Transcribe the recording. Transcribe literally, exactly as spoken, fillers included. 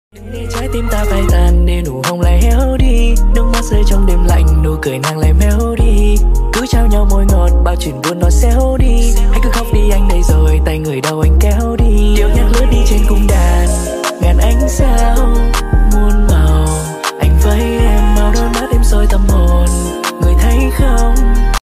Đừng để trái tim ta phai tàn, để nụ hồng lại héo đi. Nước mắt rơi trong đêm lạnh, nụ cười nàng lại méo đi. Cứ trao nhau môi ngọt, bao chuyện buồn nó xéo đi. Hãy cứ khóc đi anh đây rồi, tay người đâu